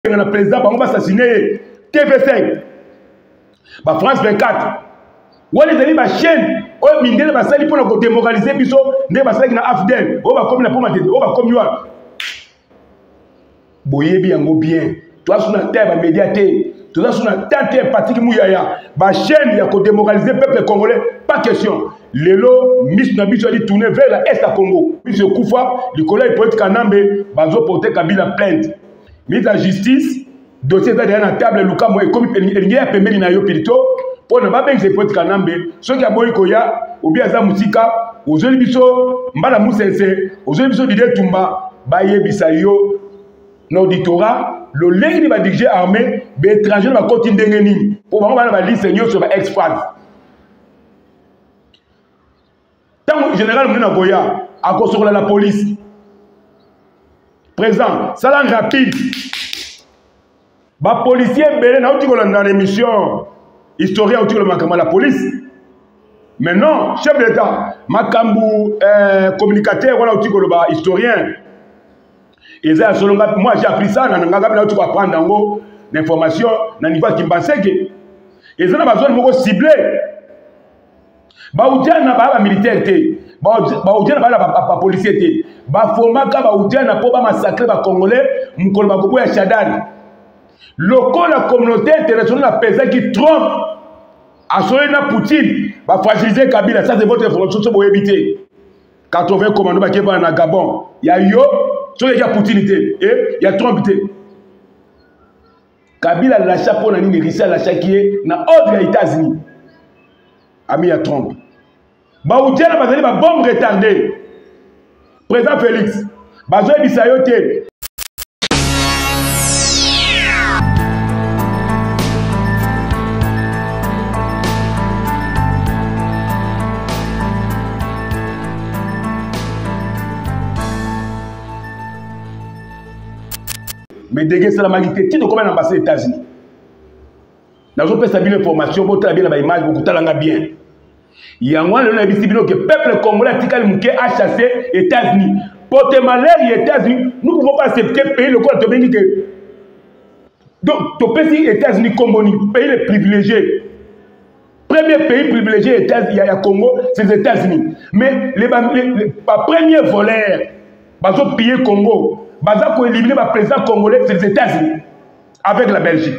le président va assassiner TV5, France 24. Ou les amis, ma chaîne, ou mindele ma sali pour démoraliser biso, ne ma sali na afdel, ou va comme la pomme à tête, ou va comme yoa. Boye bien, bien. Toi sur la terre, ma médiaté. Toi sur la terre, Patrick Mouyaya. Ma chaîne, il y a qu'à démoraliser le peuple congolais. Pas question. Lelo, Miss Nabiso a dit tourner vers l'Est à Congo. Miss Koufa, le collègue politique Kanambe, Bazo porter Kabila plainte. Mise en justice, dossier derrière la table, Luka Moye, comme il y a pemeli na yo pilito. Pour ne pas bien que c'est politique Kanambe, ceux qui a boy koya, ou bien za musika, aux jeunes biso, mbala musense, aux jeunes biso d'idée tumba, baye bisayo, l'auditorat, le légui va diriger armée, l'étranger va continuer d'ennemis. Pour moi, on va lire Seigneur sur la ex-phase. Tant que général Mouna Goya, à cause de la police, présent, ça l'a rapide. Les policiers, dans l'émission, historien, la police. Mais non, chef d'État, Makambu, communicateur, historien. Et ça, moi j'ai appris ça, tu vas prendre l'information, dans le niveau qui me pensait que. Et ça, on a besoin de cibler. Baoudjan n'a pas militaire, Baoudjan n'a pas policier, Bafomaka Baoudjan n'a pas massacré les Congolais, Moukolbakobo et Chadari. La communauté internationale a pesé qui trompe à Solena Poutine, va fragiliser Kabila. Ça, c'est votre information que vous éviter. 80 commandants qui vont à Gabon, il y a yo. Il y a Poutine, il y a Trump. Kabila lâcha pour la ligne Russie lâcha qui est dans l'ordre des États-Unis. Ami à Trump. Baoudjan a basé ma bombe retardée. Président Félix. Bazoé Bisayote. Mais dégué c'est la magité. Tu dois comment l'ambassade des États-Unis. Dans une pièce de information, vous avez bien l'image, vous avez bien. Il y a un moment que le peuple congolais a chassé les États-Unis. Pour te malheur, les États-Unis, nous ne pouvons pas accepter le pays le corps de bénité. Donc, tu peux dire les États-Unis comme un pays le privilégié. Premier pays privilégié, il y a Congo, c'est les États-Unis. Mais les premiers voleurs, ils ont pillé Congo. Baza ko éliminer le président congolais, c'est les États-Unis, avec la Belgique.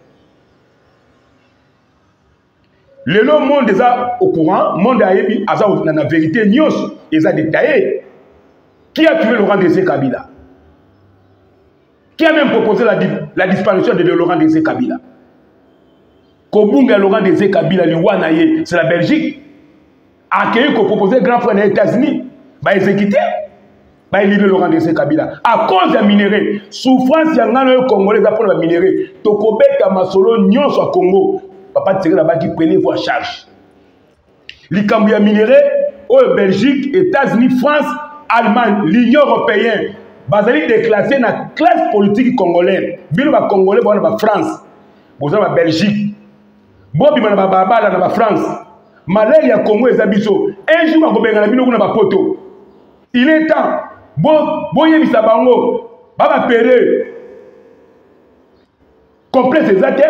Le monde est au courant, le monde a la vérité, news, ils ont détaillé. Qui a tué Laurent Désiré Kabila? Qui a même proposé la disparition de Laurent Désiré Kabila? Kobunga Laurent Désiré Kabila, c'est la Belgique. Accueilli qu'on proposait grand frère des États-Unis, bah exécuté. Éliminer Laurent Désiré Kabila. À cause des minéraux, souffrance, il y a un Congolais pour les minéraux. Tokobé Kamasolo, Nyon soit Congo. Papa tiré là-bas qui prenait vos charges. Les Cambouya minéraux, Belgique, États-Unis, France, Allemagne, l'Union européenne, Bazali déclassé dans la classe politique congolaise. Bilo va Congolais, bon va France, bon va Belgique, Bobi va Baba dans la France. Malais ya Congo et Zabiso. Un jour va Benga la bino na poto. Il est temps. Bon yebisa bango, baba péré. Complexe exact.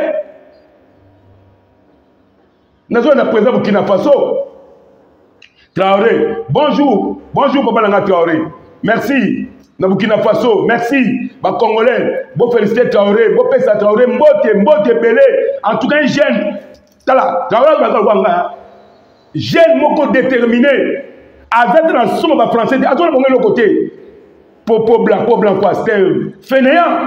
Nous sommes à présent Burkina Faso. Traoré, bonjour Papa Langa Traoré. Merci. Na Burkina Faso, merci. Ba Congolais, bon féliciter Traoré, bon pesa Traoré, mbote belé. En tout cas, un jeune. Tala, Traoré va jeune moko déterminé. Avec la somme de français, à tout le côté. Pour blanc quoi, c'était fainéant.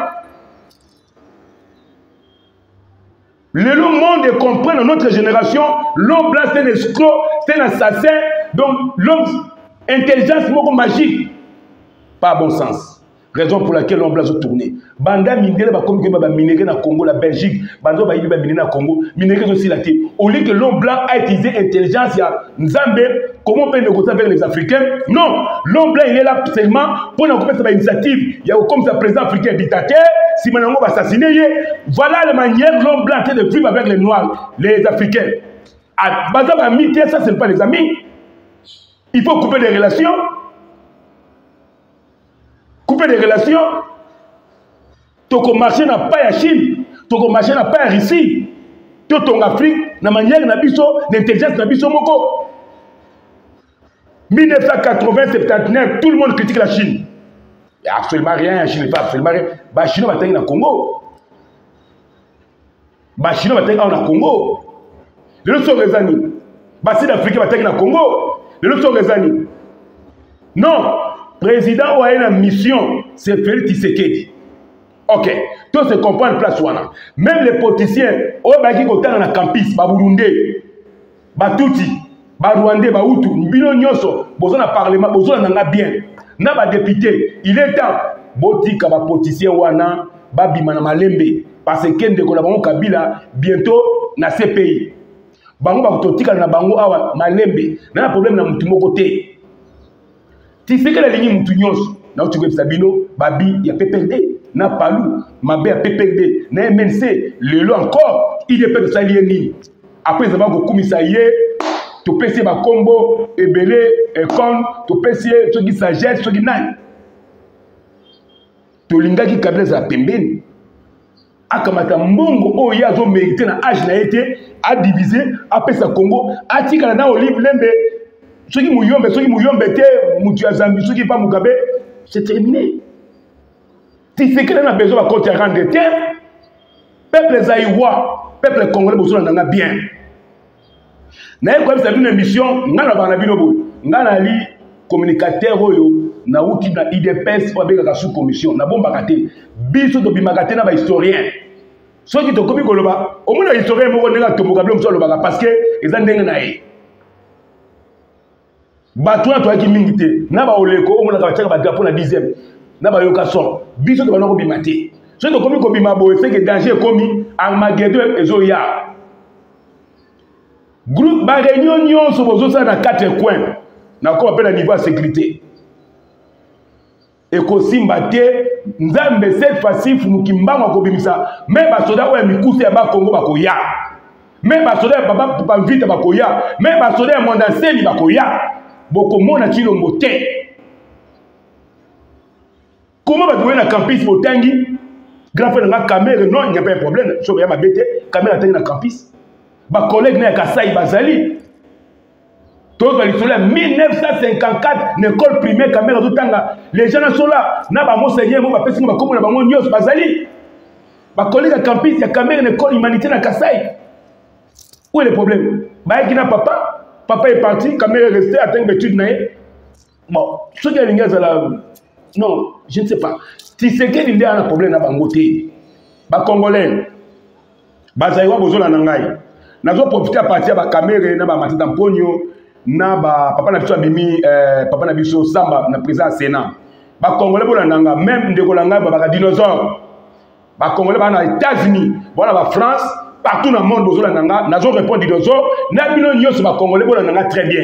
Le monde comprend dans notre génération, l'homme blanc c'est un escroc, c'est un assassin, donc l'homme intelligence magique. Pas bon sens. Raison pour laquelle l'homme blanc se tourne. Banda minéré va comme que va minéré dans Congo, la Belgique, banda va minéré dans Congo, minéré aussi la terre. Au lieu que l'homme blanc a utilisé l'intelligence, il y a Nzambe, comment on peut négocier avec les Africains? Non, l'homme blanc il est là seulement pour négocier sa initiative. Il y a comme ça président africain dictateur, si maintenant on va assassiner, voilà la manière l'homme blanc de vivre avec les Noirs, les Africains. À base de amitié, ça ce n'est pas les amis. Il faut couper les relations. Couper les relations. toko marché n'a pas ya Chine, toko marché n'a pas ya Russie. Tout en Afrique, na manière na biso, l'intelligence na biso moko. 1980-79, tout le monde critique la Chine. Il n'y a absolument rien, la Chine n'est pas absolument rien. La Chine va être dans le Congo. La Chine va être dans le Congo. Les autres sont les amis. La Sud-Afrique va être dans le Congo. Les autres sont les amis. Non, le président a une mission, c'est Félix Tshisekedi. Ok, tout se comprend en place. Même les politiciens, qui sont dans le campus, les Burundais, les Tutsi, les Rwandais, les Hutus, Mbino Nyoso, besoin de parlement, besoin de bien. Na ba député, il est temps. Botika ba politicien wana, ba bimana malembe. Parce que ndeko la bango Kabila, bientôt na CPI. Bango ba totika na bango awa malembe. Na problème na mutu moko te. Ti seke la ligne mutu nyonso. Na utuke Sabino, babi ya PPRD. Na Palou, Mabé à PPRD, na MNC, le lot encore, il est peut de s'allier ni. Après, ça va go commissaire, tu peux essayer ma combo, ebele, ekon, tu peux essayer, ceux qui sagesse, ceux qui n'aillent. Tu linga qui kabila za pembeni. Akamata mbongo, oh, ya zo mérité na âge na été, a divisé, a pesa Congo, a tika na olive lembe, ceux qui mouyombe, te, moutu Zambi, ceux qui pas Mugabe, c'est terminé. Si c'est qu'il a besoin de compter rendre de terre, peuple zaïwa, peuple congolais, besoin d'en avoir bien. N'a pas eu une émission, n'a pas eu communicateur, n'a outil na IDPS ou avec la sous-commission, n'a bon bagaté, biso de bimagaté n'a pas historien. Ceux qui ont commis Goloba, au moins historien, moi on est là, parce que ils ont des naïs. Batouan toi qui mingité, n'a pas oleko, au moins on a drapeau la 10e. N'a yoka son biso de banoko bimate so to komi ko bima bo c'est que danger komi Armageddon ezoya groupe ba réunion nyonso bozo ça na 4 coins na ko appelle à niveau de sécurité et ko simbate nzambe cette fois-ci fumukimba ko bimisa mais ba soda wa mikusi ya ba Congo ba koya mais ba soda baba pa vite ba koya mais ba soda monda seli ba koya boko mona chilombo te. Comment va jouer la campus au Tangi? Grand frère de la caméra, non, il n'y a pas de problème. Je vais m'abaisser, caméra dans la campus. Ma collègue n'est qu'à Saï Bazali. Tous les soleils, 1954, l'école primaire, caméra de Tanga. Les gens sont là. N'a pas mon seigneur, mon papa, mon commun, mon nios Bazali. Ma collègue à campus, il y a caméra, l'école humanité dans Kassai. Où est le problème? Bah, il y a papa. Papa est parti, caméra est restée, attend l'étude. Bon, ce qui est l'ingénieur, c'est la. Non, je ne sais pas. Si c'est qu'il y a un problème à Bangoté, les Congolais, les Aïwa Bozola Nangaï, nous avons profité à partir de la caméra, de la Matita Mpogno, de Papa Nabiso Abimi, Papa Nabiso Samba, le président Sénat. Les Congolais, même des Congolais, les dinosaures. Les Congolais, les États-Unis, la France, partout dans le monde, Bozola Nanga, nous avons répondu aux dinosaures. Nous avons Congolais, très bien.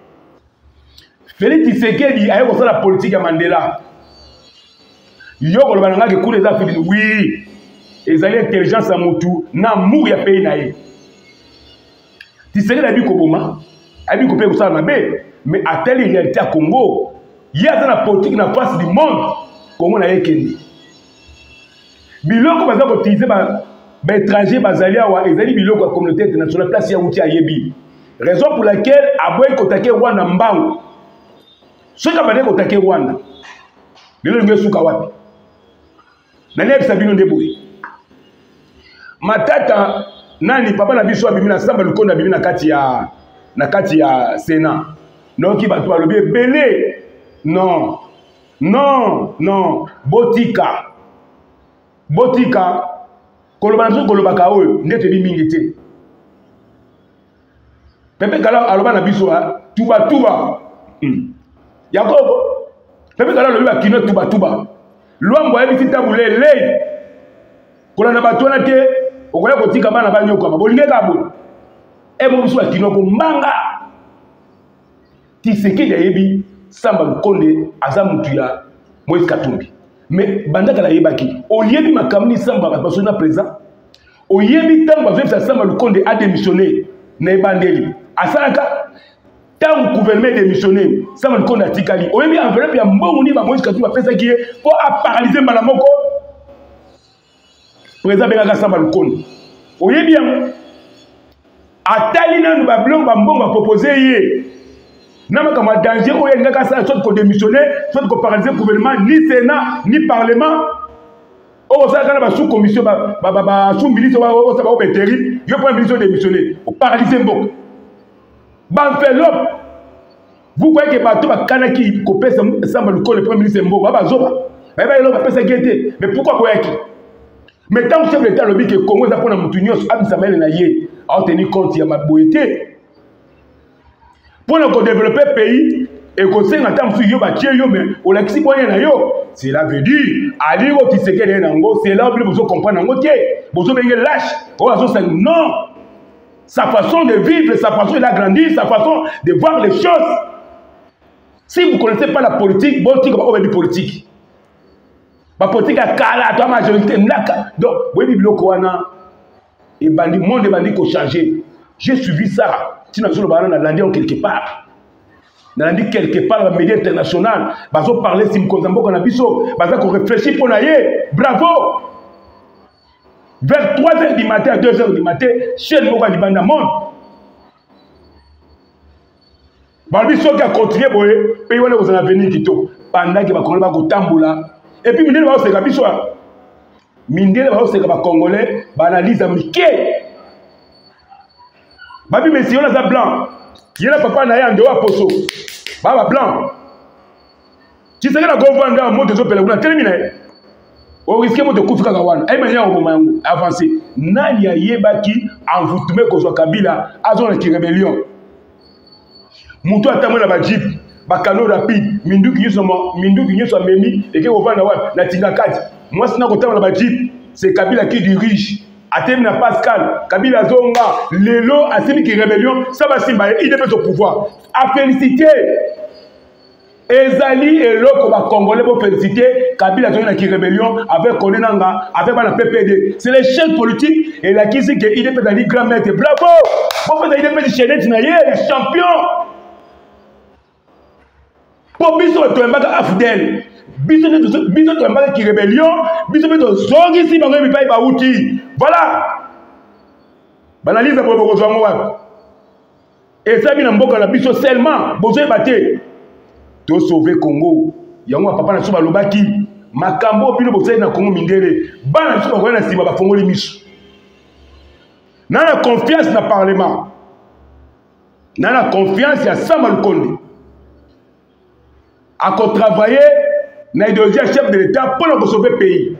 Félix Tshisekedi a eu la politique à Mandela. Yoko le bananga qui coule les affaires, oui, ils ont l'intelligence à Moutou, n'a mou ya pays naïe. Tu sais que l'habit Koboma, habit Kopé Koussa Mabé, mais à telle réalité à Congo, il y a dans la politique dans la face du monde, Congo n'a Kendi. Biloko baza utilisé par étrangers bazalia wa ezali biloko la communauté internationale place ya outil à Yebi. Raison pour laquelle Aboy Kotake Rwanda Mbang. Ceux qui ont Kotake Rwanda, les gens qui sont wapi. Nani Sabino Ndeboy. Matata nani papa na biso abimi na samba lukonda abimi na kati ya Sénat. Non qui bato balobi belé. Non. Non, non, botika. Botika koloba nzo koloba ka oyo ndete bi mingi te. Pepe kala aloba na biso tuba. Yakobo. Pepe kala lobi ba kino tuba. Luambo ya bisi tabule lei. Kola na bato na te okoya kotika bana banyoko ma bolinge kabo. Ebo biso ba kino ko mbanga. Tshisekedi ya yebi Samba Lukonde aza mutu ya Moïse Katumbi. Mais bandaka la yebaki oyebi makamni Samba baso na présent. Oyebi tango bazofisa Samba Lukonde a démissionné na ebandeli. Asalaka tant gouvernement démissionné Samba Lukonde atikali. Oyebi enveloppe ya mbongo ni ba Moïse Katumbi pesa ki pour a paralyser mbala moko. président bengaka Samba Lukonde. Oye bien. Atalina nous va blanc bambon va proposer yé. N'a pas comme danger où il y a ça soit qu'on démissionner, soit qu'on paralyser le gouvernement, ni Sénat, ni Parlement. Oh ça quand la sous-commission sous-ministre ça va être terrible. Il y a pas une mission démissionner. Pour paralyser le bon. Banfelop. Vous voyez que bateau va kanaki copé Samba Lukonde le premier ministre Mbo va zoba. Mais il va passer guetter. Mais pourquoi quoi qui? Mais tant que chef d'État le dit que Congo ça prend mutunyo Abdi Samuel na yé a tenu compte ya maboité. Pour nous développer le pays et qu'on sait en tant que yo ba yo mais au lexi boyen na yo. Cela veut dire ali ko tiseke nango c'est là où vous comprendre nango tie. Vous bengue lâche. Non. Sa façon de vivre, sa façon d'agrandir, sa façon de voir les choses. Si vous ne connaissez pas la politique, bon politique va politique. La politique a kala, la majorité naka. Donc, oui, bibliokoana et bandi, monde bandi ko changer. J'ai suivi ça. Si nous sommes dans quelque part, dans quelque part, les médias internationaux, bazo parler si mkonzambo kana biso, bazo ko réfléchir pour naie. Bravo. Vers 3h du matin à 2h du matin, chaîne Moka du Banda Monde. Balbiso qui a continué, pays où vous en avez venu, pendant qu'il va connaître Tamboula. Et puis, Mindele va se Gabiso. Mindele va se Gaba Congolais, analyse à Mickey. Babi, mais si on a ça blanc, il y a papa Naya en dehors à Poso. Baba blanc. Si c'est que la gouverne dans le monde des autres pays, terminé. On risque de couper Kagawan. Et maintenant, on va avancer. Nanya Yebaki, en vous tombez qu'on soit Kabila, à zone de rébellion. Moutou a tamé la bajip, bakano rapide, Mindu qui soit Memi, et qui va na Tingakati. Moi, c'est la bajip, c'est Kabila qui dirige. Atemna Pascal, Kabila Zonga, Lelo, Assimi qui rébellion, ça va s'imbailler, il dépend au pouvoir. À féliciter. Ezali et l'autre Congolais pour féliciter Kabila Zonga qui rébellion avec Konenanga, avec la PPD. C'est les chaînes politiques et la qui dit qu'il est peut-être grand maître. Bravo! Pourquoi il est peut-être chez les champions? Pour biso to mbaka afdel biso to mbaka qui rébellion biso to zongi si bango mi pai ba uti voilà banalise pour boko zongo wa et ça bi na mboka na biso seulement bozo baté to sauver Congo yango papa na so balobaki makambo bino bozo na Congo mindele bana so ba na simba ba fongoli miso na confiance na parlement na confiance ya Samba Lukonde à travailler dans l'idéologie chef de l'État pour nous sauver le pays.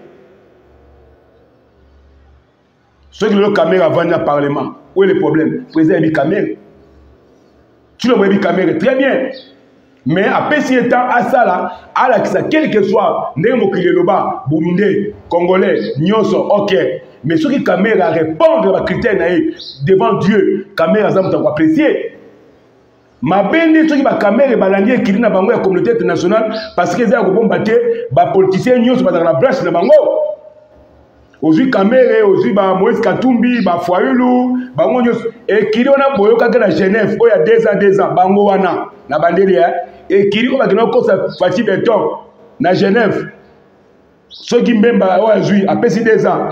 Ceux qui ont une caméra vendent dans le Parlement. Où est le problème? Le président a une caméra. Tu le vois une caméra, très bien. Mais après si le temps à ça là, à la quel que soit, Némo-Kileloba, Burundi, Congolais, Nyonso, ok. Mais ceux qui ont une caméra répondent à la critère devant Dieu, caméra ça vous apprécier. Ma bende ceux qui ba caméra balandier qui na bango la communauté internationale parce que ça ko bombaté ba politiciens nyos ba dans la branche na bango ozu caméra ozu ba Moïse Katumbi ba Foyulu ba nyos et qui on a boyo ka na Genève o ya 2 ans bango wana na bandeli et qui on va que ko sa Fati Beton na Genève ceux qui mbemba o azui après 2 ans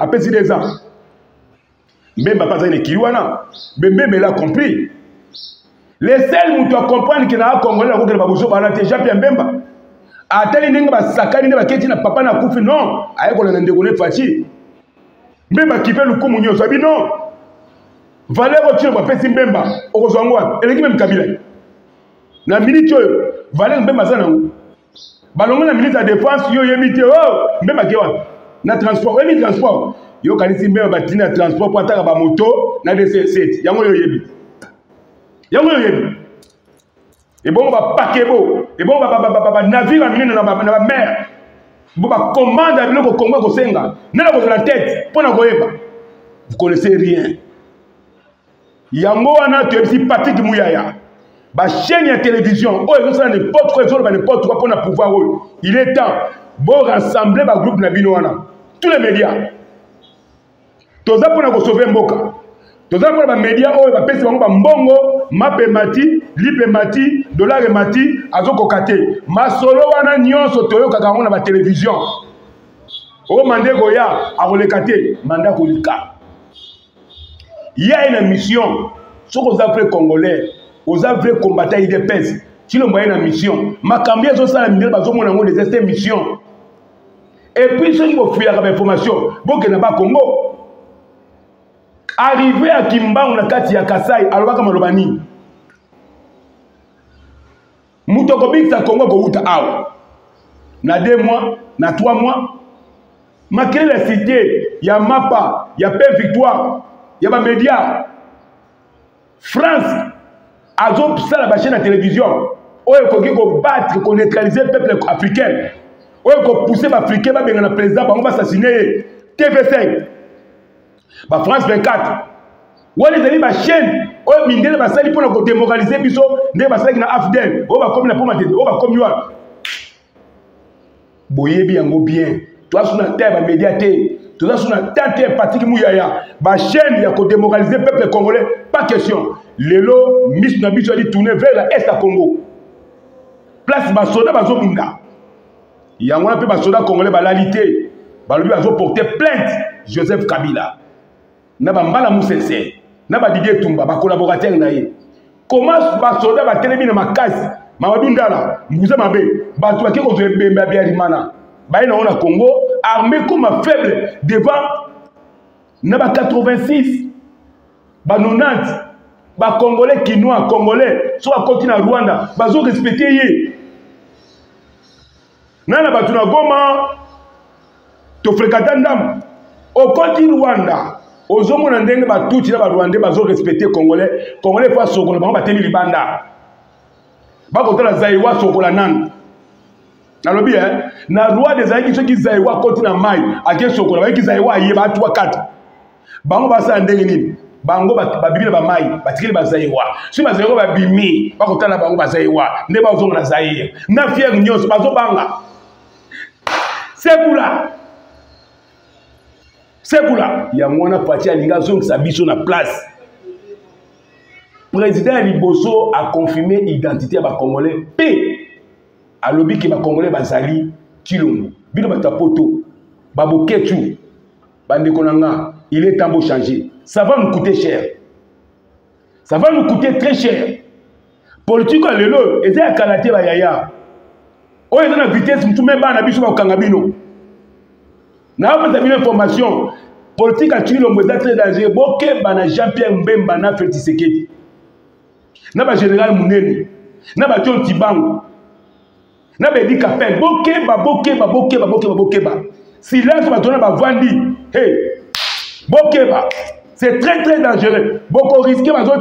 mbemba pas ça qui wana mbemba l'a compris. Les seuls qui doivent comprendre que les Congolais ont déjà bien Mbemba. Atali Nenga Sakani ne va quitter na papa na Koufi non. Aïe qu'on a ndégolé Fati. Mbemba qui fait le coup mounio sabi non. Valeur au tir va faire Mbemba. Au Zangwa. Et l'équipe même Kabila. Na minute Valeur Mbemba ça non. Balongo na ministre de défense yo yemite oh Mbemba kewa. Na transport et ni transport. Yo kanisi Mbemba batina transport pour ataka ba moto na DC7. Yango yo yebi. Et bon, on va paquer beau. Et bon, on va navire à dans la mer. On va commander à l'eau au Congo au Senga. N'a pas la tête. Pour la goyeba. Vous connaissez rien. Yango ana tu es Patrick Mouyaya. Ba chaîne de télévision. Oh, ils ont n'importe quoi, ils ont n'importe quoi pour na pouvoir. Il est temps. Bon rassembler ba groupe Nabino wana. Tous les médias. Tous ça pour na sauver Mboka. Tous ça pour les médias, oh, ils va passer mbongo, mapemati, lipemati, dollar mati, azoko kate. Masolo wana nyonso toyo kaka na ba télévision. O mandé goya a relekate mandat kolika. Il y a une mission. Ce que vous avez congolais, vous avez combattu IDPS. Si le moyen une mission, ma cambia sur ça la minère bazo mon ango des mission. Et puis ceux qui vont fuir la information, bon que n'a pas Congo. Arrivé à Kimba on a kati ya Kasai, alors kama lobani. Mutokobik sa Congo ko uta aw. Na 2 mois, na 3 mois. Makele la cité, ya Mapa, ya Paix Victoire, ya ba média. France a ça la chaîne de télévision. Il faut battre, qu'on neutraliser le peuple africain. Il faut pousser les Africains, le président, on va assassiner. TV5, France 24. On va les ma chaîne. On va miner les salles pour démoraliser les gens. On va les Afdel. On va comme la pomme. On va comme moi. Boye bien, bien. Toi, sur la terre, médiaté. Toi, sur la terre, Patrick Mouyaya. Ma chaîne, il y a qu'on démoraliser le peuple congolais. Pas question. Lelo, Miss Nabi, je tourner vers l'Est à Congo. Place Basoda Bazobunda. Il y a un peu Basoda congolais, l'alité. Lui a porté plainte Joseph Kabila. Naba Mbala Moussese. Naba Didier Tumba, ma collaborateur naïe. Comment Basoda va téléviser dans ma case? Mamadundala, Moussa Mabe, Batouaki Ozebemba Biarimana. Baïna on a Congo, armé comme un faible devant Naba 86. Ba 90. Ba Congolais, Kinois, Congolais, soit continent Rwanda, bazo respecté yé. Nana batuna goma, to fréquentant ndam. Au continent Rwanda, aux hommes on a ndenge ba tout na ba Rwandais bazo respecté Congolais, Congolais fa sokolo ba bateli libanda. Ba ko tala zaiwa sokola nan. Nalobi na roi des aïki ceux qui zaiwa continent mai, ake sokola ba ki zaiwa yé ba 3 4. Bango ba sa ndenge nini? Bango babimi na bamai batikeli bazaiwa si bazaiwa babimi bakotala bango bazaiwa nde bazonga na zaire na fier nyonso bazobanga sekula ya mwana pati alinga zongisa biso na place. Président Liboso a confirmé identité ya bakongolais pe alobi ke bakongolais bazali Kilombo bino batapoto baboketu bandeko nanga. Il est temps de changer. Ça va nous coûter cher. Ça va nous coûter très cher. Politique à l'élo, et c'est à Kalaté Bayaya. Oh, il y a une vitesse, tout le monde a vu sur le Kangabino. Nous avons une information. Politique à Chilo, c'est très dangereux. Boké, bana Jean-Pierre Mbemba, na Félix Tshisekedi. N'a pas général Mouneni. N'a pas John Tibango. N'a pas dit Kapel. Boké. Silence, va donner ma vandi. Hey. Bokeba, c'est très très dangereux. Beaucoup risqué, mais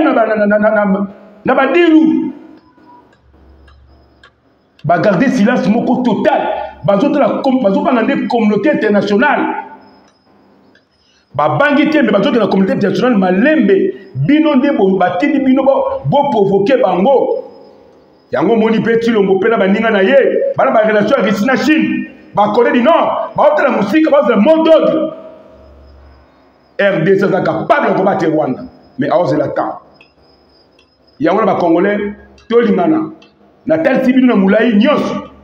on garder silence moko total. La communauté internationale. Bangité, mais la communauté internationale malembe bino de batini bino bo provoquer bango. Yango moni petit longo pena baninga na ye. Bana ba relation avec Chine. Ba Corée du Nord, ba la musique, ba le mot d'ordre. RDC est capable de combattre Rwanda. Mais à cause de la temps. Il y a un Congolais, Tolingana. Na tel si bino na moulaï nyos.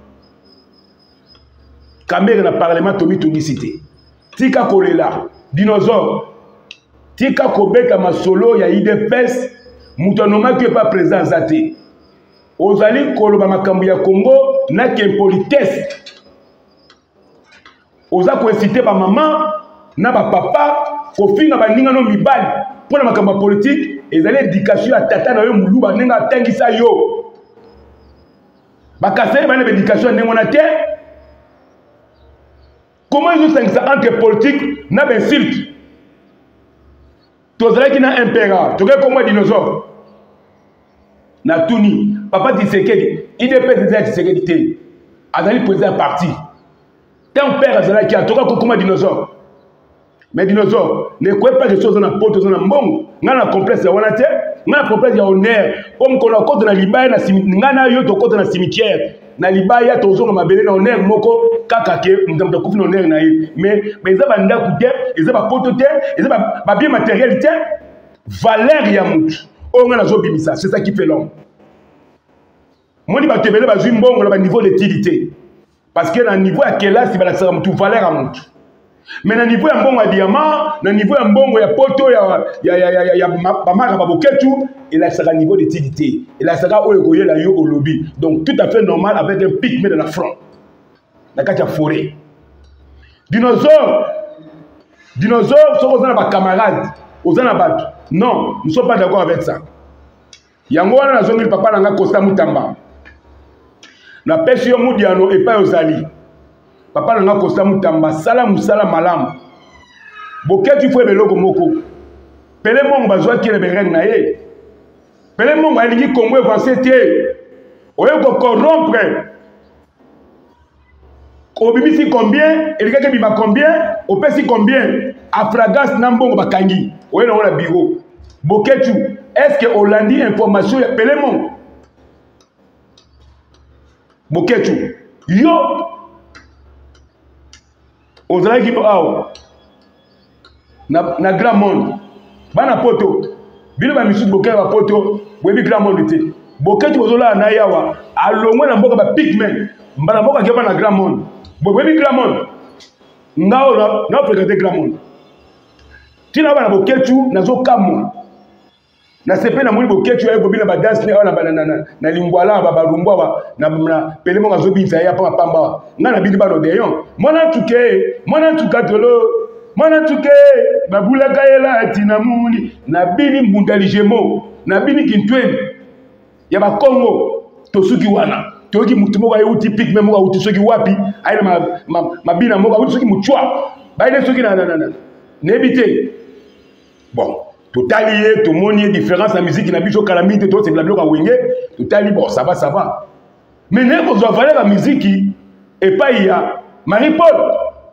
Kamere na parlement Tomi Tungicité. Tika Kolela, dinosaure. Tika Kobeka Masolo, ya IDPS, Moutonoma qui n'est pas présent Zate. Ozali Koloba Makambu ya Congo, n'a qu'un politesse. Oza coïncité par maman, n'a pas papa. Kofi na baninga no mibali pour la makamba politique et les éducation à tata na yo muluba nenga tangisa yo bakasé ba na éducation ndengona te. Comment ils ont ça entre politique na insulte tozala ki na impéra toke comme dinosaure na tuni papa Tshisekedi IDP des Tshisekedi te azali président parti ton père azala ki atoka comme dinosaure. Mais dinosaures, ne croyez pas que les choses dans la porte, dans la monde, dans la complexe, dans la complexe, dans honneur, comme qu'on a côté dans l'Ibaï, dans la cimetière, dans l'Ibaï, dans la belle dans honneur, moko, kakake, nous avons couvert honneur naïf. Mais ils ont un coûté, ils ont un poteau, ils ont un bien matérialité, valeur yamout. On a la c'est ça qui fait l'homme. Moi, je vais te dire, on a un niveau d'utilité. parce que na niveau ya kelasi balakisaka mutu valeur ya mutu. Mais na niveau ya mbongo ya diamant, na niveau ya mbongo ya poto ya bamaka baboketu, il a un niveau d'utilité. Il a un yo au lobby. Donc tout à fait normal avec un pic mais dans la front. La carte forêt. Dinosaure, sont aux camarades, aux anabats. Non, nous ne sommes pas d'accord avec ça. Yango wana na zongi papa nanga Costa Mutamba. Na pesi yo mudiano et pas ozali. Papa nanga Costa Mutamba sala musala malam. Boketu fwe beloko moko. Pele mongo bazwa ki leberen na ye. Pele mongo alingi Congo avancé te. Oyo ko corrompre. Obimisi combien? Et le gars bima combien? Opesi combien? Afragas nambongo bakangi. Oyo na wala bureau. Boketu, est-ce que Hollandi information ya pele mongo? Boketu. Yo ozalaki awa na grand monde bana poto bino ba misu boketu ba poto webi grand monde te boketu bozola na yawa alongwe na mboka ba pigmen mbana mboka ke na grand monde webi grand monde ngao na fréquenter grand monde tina bana boketu nazo kamo na sepe na muli boketu ya bobina ba dance na lingwala ba barumbwa na pelemo ngazo binza ya pa pamba ngana bindi ba rodeyon mona tuka tolo mona tuke babula kayela atina muni na bini mbundali jemo na bini kintweni ya ba Kongo tosuki wana toki mutumo wa yuti pic memo wa uti soki wapi aina mabina mo wa uti soki muchwa ba ile soki na nebite bon totali tout moni différence la musique na biso calamité to c'est la bloc à wenge totali bon ça va mais ne ko valeur la musique et pas il y a Marie-Paul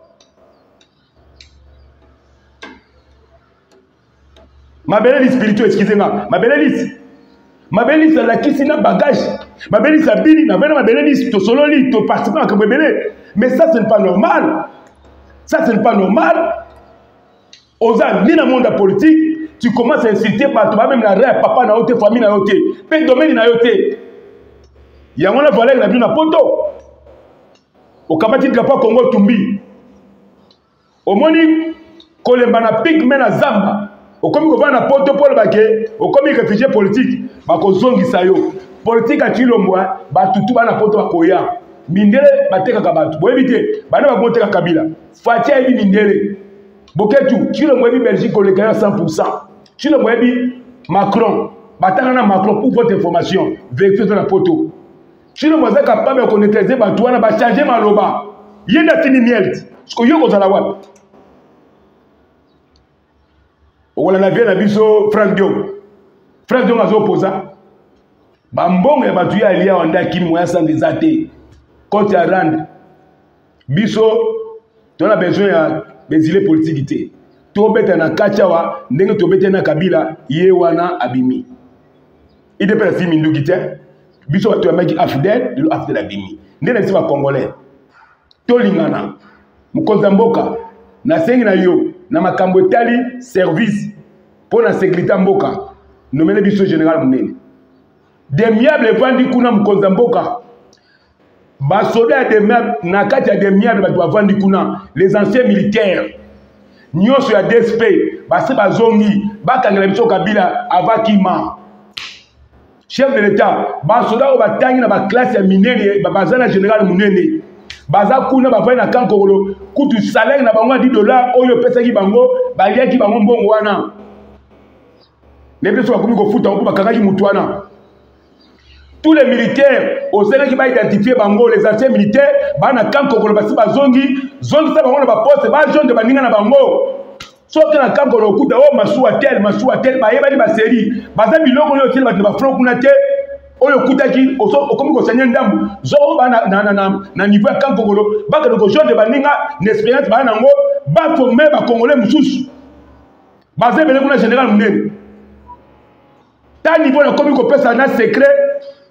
ma belle spirituelle excusez-moi ma belle liste la kisina bagage ma belle liste bini na vena ma belle liste to sololi to participer à kebele mais ça c'est pas normal oza ni na monde politique tu commences à insulter par toi même la rêve papa na yote famille na yote pe domaine na yote yango na valeur na bien na poto o kamati drapeau Congo tumbi o moni kolemba na pigme na zamba o komi ko va na poto pour bake o komi réfugié politique ba ko zongisa yo politique a tilomwa ba tutu ba na poto ba koya mindele bateka ka batu bo éviter bana ba monteka kabila fatia ebi mindele boketu tilomwa ebi Belgique ko le 100%. Si le dit Macron, Macron pour votre information, vérifiez dans la photo. Si le voisin est capable de connaître les batouana, va changer ma loba. Il y a des fini miel. Ce que vous avez la web. On a vu la biso Frank Dion. Frank Dion a opposé. Bambong et batouya alia on a qui moyen sans des athées. Quand il y a rand, biso, tu as besoin d'exilé politique. Tobeta na kachawa ndenge tobeta na kabila yewana abimi ide pela si minduki te biso bato ya maki afidèle de afidèle abimi ndene si ba congolais tolingana mukonza mboka na sengi na yo na makambo etali service pour na sécurité mboka nomene biso général munene demiable vandi kuna mukonza mboka ba soda de na kati ya demiable bato bavandi kuna les anciens militaires nyonso ya DSP basi bazongi bakangela biso kabila avakima chef de l'état basoda o batangi na ba classe ya minene bazana général munene baza kuna bavai na kankolo kutu salaire na bango $10 oyo pesaki bango baliaki bango mbongo wana nebeso bakomi kofuta ko bakangaki mutu wana tous les militaires au Sénégal qui va identifier bango les anciens militaires ba na kankolo basi bazongi zongi sa bango na ba poste ba jaune de baninga na bango soki na kankolo kuta o masuwa tel ba yeba ni ba série baza biloko yo tel ba te ba front kuna te oyo kutaki okomi ko sanya ndambu zo ba na niveau ya kankolo ba ka ko jaune de baninga n'expérience ba nango ba former ba congolais mususu baza bele kuna général munene ta niveau na komi ko pesa na secret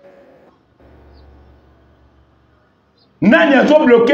nani azo bloqué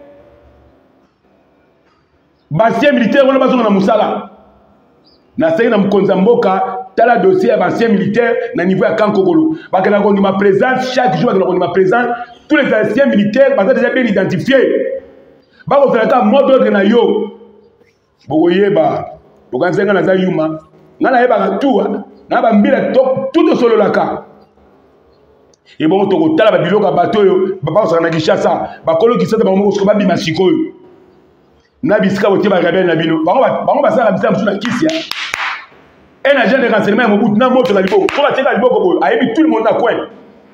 basien militaire wana bazonga na musala na sengi na mukonza mboka tala dossier ya basien militaire na niveau ya kankokolo bakela ko ndima présence chaque jour bakela ko ndima présence tous les anciens militaires sont déjà bien identifiés. Bako zalaka mot d'ordre na yo. Boko yeba. Boko nzenga na za yuma. Ngana yeba tout na ba mbila tout solo laka. Et bon to tala ba biloka bato yo, ba ba na Kinshasa, ba kolo Kinshasa ba mo ko ba bima sikoyo. Na bisika wote ba rebelle na bino. Bango ba sala bisa msuna kisia. Un agent de renseignement est au bout de moto na liboko. Pour la tête liboko boy, ayebi tout le monde à coin.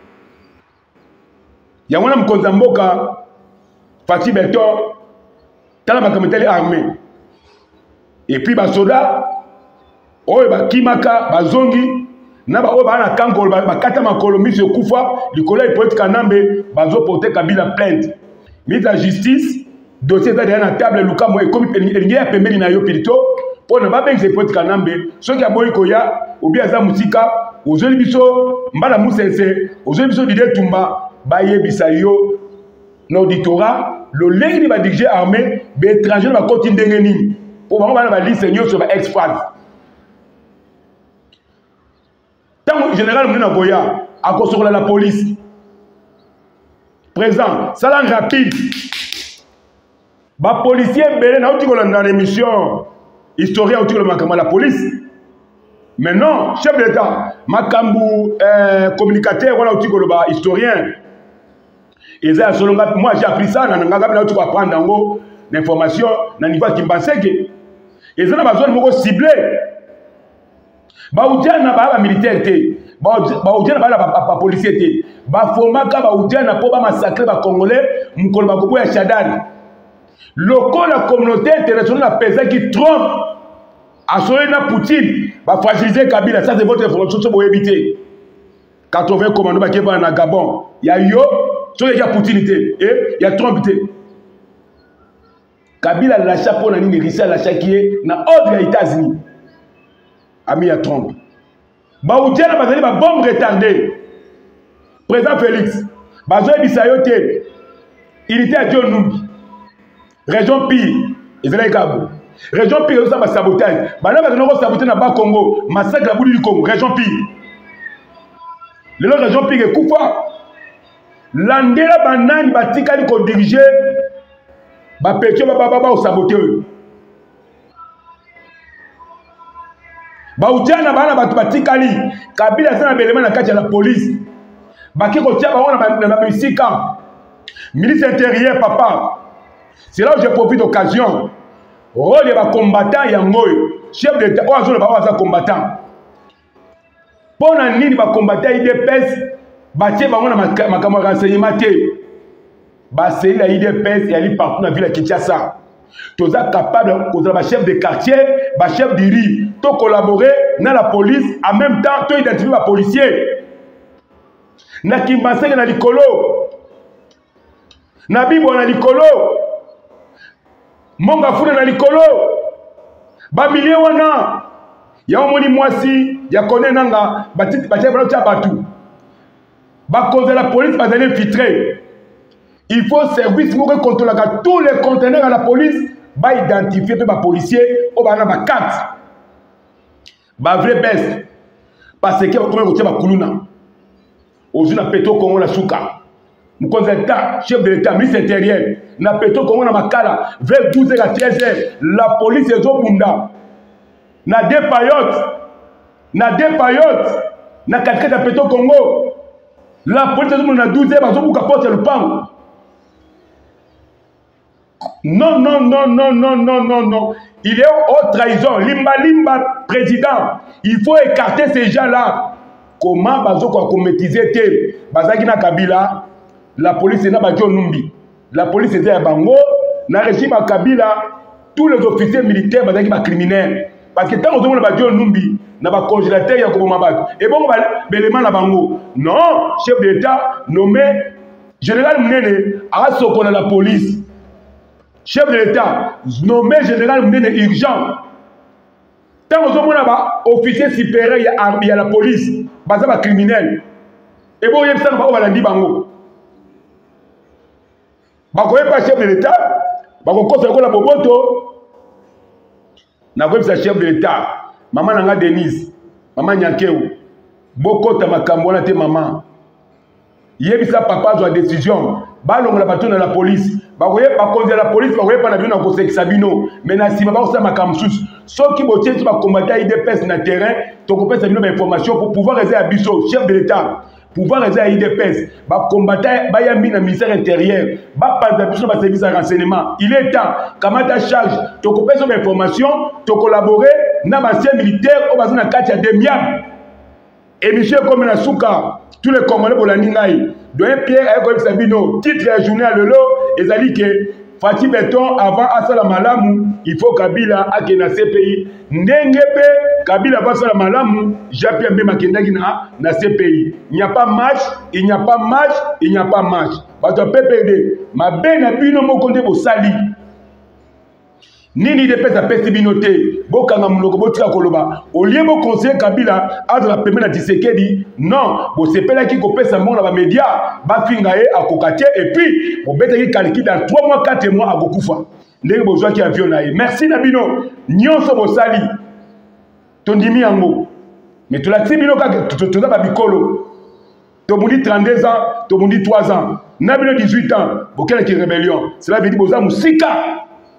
Ya wana mkonza mboka Fati Beton tala makamuteli armée. Et puis ba soda oyo ba kimaka bazongi na ba oyo ba na kango ba kata makolo mise kufa likolo ipote kanambe bazo porter Kabila plainte. Mise à justice, dossier za derrière na table luka mo ekomi elingi ya pembeni na yo pilito. Pour ne pas bien se porter kanambe, ceux qui a boy koya ou bien za musika, ozoli biso mbala musense, ozoli biso dide tumba baye bisayo l'auditorat, le lengni ba dirigé armée, be étranger ba continue ndengeni. Pour ba ba liste nyo sur ba ex-phase. Tant que général Mouina Goya a construit la police. Présent, ça l'en rapide. Ba policier belé na outi ko dans l'émission. Historien autour de la police. Mais non, chef de l'État, Makambu, communicateur, voilà autour de historien. Et ça, moi j'ai appris ça, je vais apprendre l'information, dans le niveau qui me pensait que. Et ça, on a besoin de cibler. Baoudia n'a pas militaire, Baoudia n'a pas policier, Bafomaka, Baoudia n'a pas massacré les Congolais, Mkolba Kobo et Chadani. Local, la communauté internationale a pesé qui trompe à Soyena Poutine, va fragiliser Kabila. Ça, c'est votre information sur vous éviter. 80 commandants qui vont à Gabon. Il y a yo, sur les Poutine, et il y a Trump. Kabila l'achat pour la ligne de l'achat qui est dans l'ordre des États-Unis. Ami à Trump. Baoudia n'a pas de bombe retardée. Président Félix, Bazoé Bissayote, il était à John Numbi. Région Pire, Israël Gabo. Région Pire, ça va sabotage. Maintenant, on va saboter dans le Congo. Massacre la boule du Congo. Région Pire. Le nom région Pire est Koufa. L'andela banane batikali ko diriger. Ba pekio ba au saboter. Ba ujana bana batu batikali. Kabila sana belema na kati ya la police. Ba kiko tia ba wana na bisika. Ministre intérieur papa. C'est là où je profite d'occasion. Rôle de combattant Yangoy, chef d'État, ou un combattant. Pour un nid de combattant IDPS, bâtir ma camarade renseignement. Basé la IDPS et aller partout dans la ville de Kinshasa. Tu es capable de chef de quartier, chef de riz, de collaborer dans la police, en même temps, tu identifies les policiers. Na Kimbasé na Likolo. Na Bibo na Likolo. Monga funa na likolo ba milieu wana ya omoni mwasi ya kone nanga batiti batia batu ba cause la police ba aller infiltrer. Il faut service moko contrôler tous les conteneurs à la police ba identifier pe ba policier o ba na ba carte ba vrai best parce que ba comment ko ba kuluna ozuna peto Congo la suka. Mkonzeta, chef de l'État, ministre intérieur, na peto Congo na makala, vers 12h à 13h, la police est au Bunda. Na deux payotes, na 4 à peto Congo. La police est au Bunda, na 12h, bazo buka porte le pan. Non. Il est haute trahison. Limba, président. Il faut écarter ces gens-là. Comment bazo ko commétiser te? Bazaki na Kabila. La police est là, la police était à Bango, dans le régime à Kabila, tous les officiers militaires sont criminels. Parce que tant que nous avons Numbi, nous avons congélateur, il y a comme et bon, l'élément à Bango. Non, chef d'État nommé général Mnene à Sokona la police. Chef de l'État nommé général Mnene urgent. Tant que nous avons officier supérieur, il y a la police, basé sur criminel. Et bon, il y a un Bango. Bakoye pas chef de l'État, bakokosa ko la boboto. Na ko bisa chef de l'État, maman nanga Denise, maman Nyakeu. Bokota makambo na te maman. yebisa papa zwa décision balongola bato na la police bakoye bakonzi la police bakoye pa na bino na kosekisa bino mais na sima bakosala makambo mosusu soki botie ti bakombata IDPS na terrain tokopesa bino bainformation pour pouvoir eza ya biso chef de l'état pouvoir eza ya IDPS bakombata bayambi na ministère intérieur bapanza biso na baservice ya renseignement il est temps kamata charge tokopesa bainformation tokolaborer na bancien militaire oyo baza na kati ya demiable émission comme na suka tous les Congolais pour la Ningaï. Doyen Pierre a eu Sabino, titre à journée à Lelo, et ça dit que Fatih Beton avant Asala Malamu, il faut Kabila a na CPI. Nengepe, Kabila va Asala Malamu, Japia Mbema Kendagina na CPI. Il n'y a pas match, il n'y a pas match, il n'y a pas match. Bato PPD, ma ben a bino mo konde bo sali. Nini de pesa pesi binote bokanga munoko botika koloba au lieu bo conseiller Kabila azo la pemela Tshisekedi non bo sepela ki ko pesa mon ba média ba finga e akokatie et puis bo beta ki kaliki dans 3 mois 4 mois akokufa ndenge bozwa ki avion na ye merci na bino nyonso bo sali tondimi yango mais to la bino ka to ba bikolo to mundi 32 ans to mundi 3 ans na bino 18 ans bokela ki rébellion cela veut dire boza musika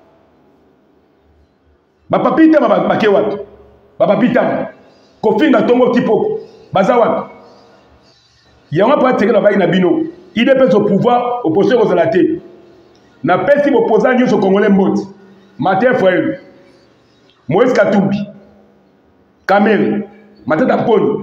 bapapita bake wapi bapapita kofinga tongo tipo baza wapi yango pa tekela bayi na bino IDPS au pouvoir opposition kozala te na pesi opposant nyonso congolais mboti Martin Fayulu Moïse Katumbi Kamere Matata Mponi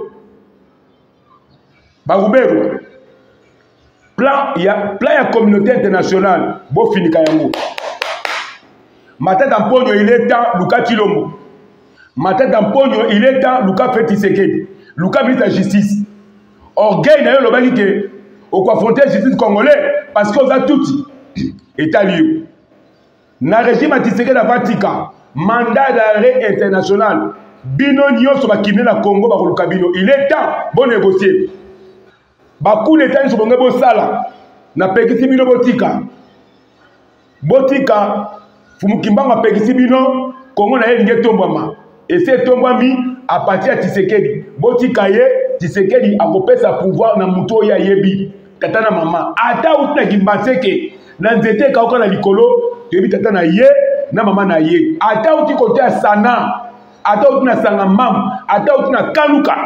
Barubero plan ya communauté internationale bo finika yango Matata Mpogno, il est temps, Luka Chilombo. Matata Mpogno, il est temps, Luka Tshisekedi. Luka ministre de la justice. Orgueil, d'ailleurs, le bagi que, au confronter la justice congolaise, parce qu'on a tout état lié. Na régime Tshisekedi à Vatican, mandat d'arrêt international. Bino nyo sur bakine na Congo, Luka Bino. Il est temps, bon négocier. Bakou l'état sur Bongo Sala. Na pekisi bino botika. Botika. Fumukimbanga pekisi bino Kongo na ye nge tombama et c'est tombami à partir de Tshisekedi botika ye Tshisekedi akopesa pouvoir na muto ya yebi tata na mama ata utina kimbaseke na nzete kauka na likolo yebi tata na ye na mama na ye ata uti kote ya sana ata utina sanga mam ata utina kanuka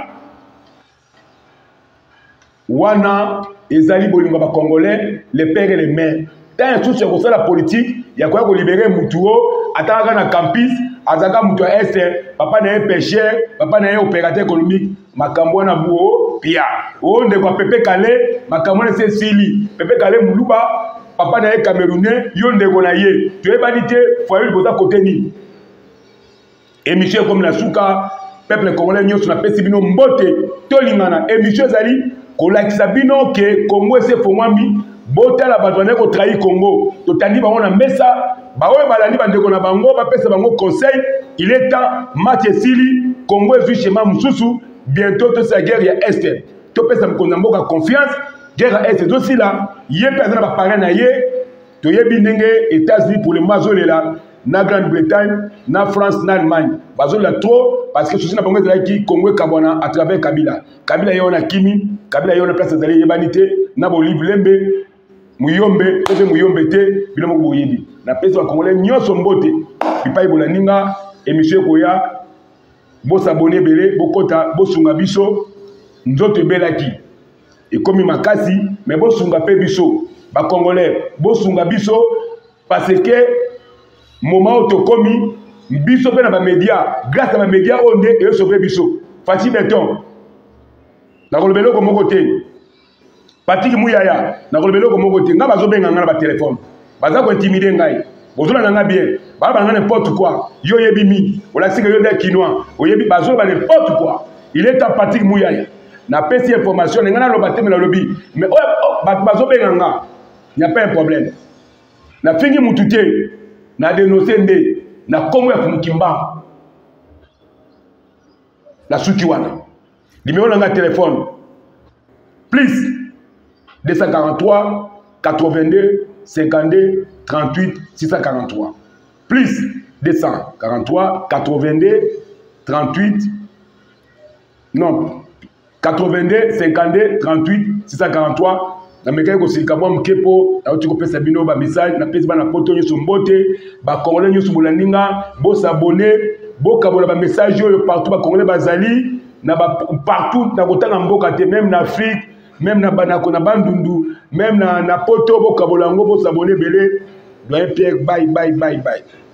wana ezali bolingo ba congolais les pères et les mères tant tout ce que ça la politique il y a quoi libérer mutuo ataka na campus azaka mutu ya est papa na pêcheur papa na opérateur économique makambo na buo pia onde kwa Pepe Kale makambo na Cecily Pepe Kale muluba papa na camerounais yonde ko na ye tu es banité foyer boza côté ni émission comme la souka peuple congolais nyonso na pesi bino mbote tolingana émission zali ko lakisa bino ke Congo se fongwami botala bato bane ko trahi Congo totandi bango na mesa baoye balandi bandeko na bango bapesa bango conseil il est temps match esili Congo ezwi schéma mususu bientôt to sa guerre ya est to pesa mkonza mboka confiance guerre ya est aussi là ye pesa na ba parrain na ye to yebi ndenge États-Unis pour le mazolela na Grande-Bretagne na France na Allemagne bazola trop parce que souci na bango ezalaki Congo kabwana à travers Kabila yo na kimi Kabila yo na place ezali yebanité na Bolivie lembe muyombe toze muyombe te bino moko boyebi na pesa wa congolais nyonso mbote bipai bolaninga émission koya bo s'abonner belé bokota bosunga biso nzoto belaki ekomi makasi mais bosunga pe biso ba congolais bosunga biso parce que moment otokomi biso pe na ba média grâce à ba média onde et sauver biso Fatih Beton na kolobelo ko moko te Patrick Muyaya na kolobelo ko moko te nga bazobenga nga na ba téléphone baza ko intimider ngai bozola nga bien ba nga n'importe quoi yo yebi mi ola sika yo de kinois oyebi bazola n'importe quoi il est à Patrick Muyaya na pesi information nga na loba te na lobi mais bazobenga nga il n'y a pas un problème na fingi mutute na dénoncer nde na Congo ya Mukimba la suki wana numéro na nga téléphone plus 243 82 52 38 643 plus 243 82 38 non 82 52 38 643 na mekaki kosilika mwa moke mpo nauti kopesa bino bamessage napesi bana poto nyonso mbote bakongolais nyonso bolandinga bosabone bokabola bamessage oyo partout bakongolais bazali partout na kotanga mboka te même na Afrique même na bandundu même na poto bokabola yango bosabone belé doyen Pierre bye.